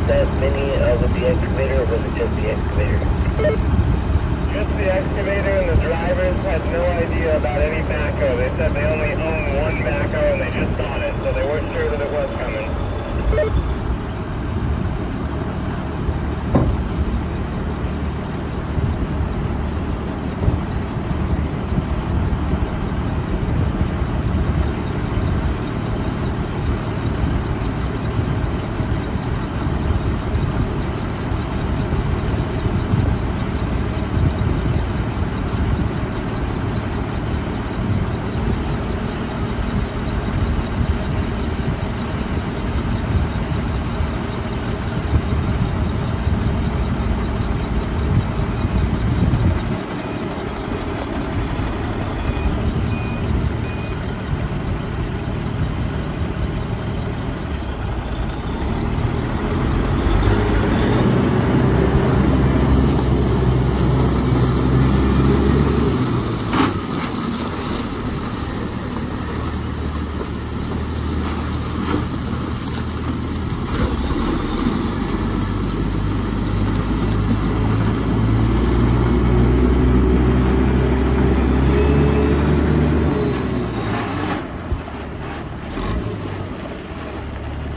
that mini with the excavator, or was it just the excavator? Just the excavator, and the drivers had no idea about any backhoe. They said they only own one backhoe and they just bought it, so they weren't sure that it was coming.